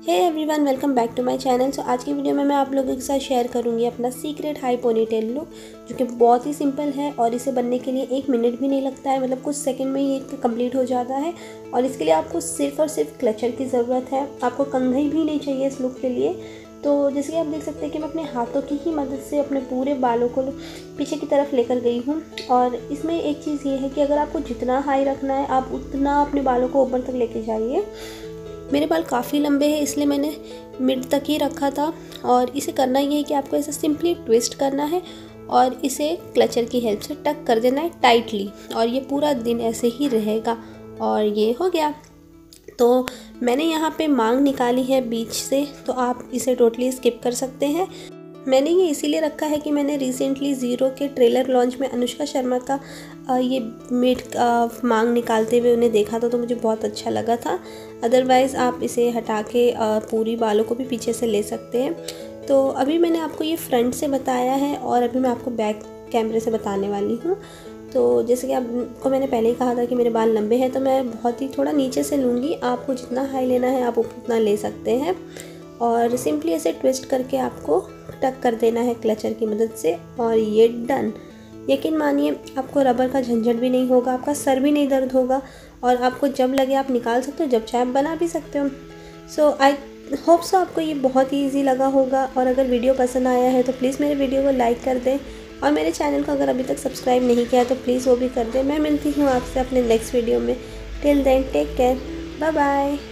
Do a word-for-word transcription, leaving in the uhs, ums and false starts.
Hey everyone, welcome back to my channel. So आज की video में मैं आप लोगों के साथ शेयर करूंगी अपना सीक्रेट हाई पोनीटेल लुक, जो कि बहुत ही सिंपल है और इसे बनने के लिए एक मिनट भी नहीं लगता है। मतलब कुछ सेकंड में ये कंप्लीट हो जाता है और इसके लिए आपको सिर्फ और सिर्फ क्लचर की ज़रूरत है। आपको कंघी भी नहीं चाहिए इस लुक के लिए। तो जैसे कि आप देख सकते हैं कि मैं अपने हाथों की ही मदद से अपने पूरे बालों को पीछे की तरफ लेकर गई हूँ। और इसमें एक चीज़ ये है कि अगर आपको जितना हाई रखना है आप उतना अपने बालों को ऊपर तक लेके जाइए। मेरे बाल काफ़ी लंबे हैं इसलिए मैंने मिड तक ही रखा था। और इसे करना ये है कि आपको ऐसे सिंपली ट्विस्ट करना है और इसे क्लचर की हेल्प से टक कर देना है टाइटली, और ये पूरा दिन ऐसे ही रहेगा। और ये हो गया। तो मैंने यहाँ पे मांग निकाली है बीच से, तो आप इसे टोटली स्किप कर सकते हैं। मैंने ये इसीलिए रखा है कि मैंने रिसेंटली ज़ीरो के ट्रेलर लॉन्च में अनुष्का शर्मा का ये मिड मांग निकालते हुए उन्हें देखा था, तो मुझे बहुत अच्छा लगा था। अदरवाइज़ आप इसे हटा के पूरी बालों को भी पीछे से ले सकते हैं। तो अभी मैंने आपको ये फ्रंट से बताया है और अभी मैं आपको बैक कैमरे से बताने वाली हूँ। तो जैसे कि आपको मैंने पहले ही कहा था कि मेरे बाल लंबे हैं, तो मैं बहुत ही थोड़ा नीचे से लूँगी। आपको जितना हाई लेना है आप उतना ले सकते हैं और सिंपली ऐसे ट्विस्ट करके आपको टक कर देना है क्लचर की मदद से, और ये डन। यकीन मानिए आपको रबर का झंझट भी नहीं होगा, आपका सर भी नहीं दर्द होगा, और आपको जब लगे आप निकाल सकते हो, जब चाहे आप बना भी सकते हो। सो आई होप सो आपको ये बहुत ही ईजी लगा होगा। और अगर वीडियो पसंद आया है तो प्लीज़ मेरे वीडियो को लाइक कर दें, और मेरे चैनल को अगर अभी तक सब्सक्राइब नहीं किया है तो प्लीज़ वो भी कर दें। मैं मिलती हूँ आपसे अपने नेक्स्ट वीडियो में। Till then take care, bye bye.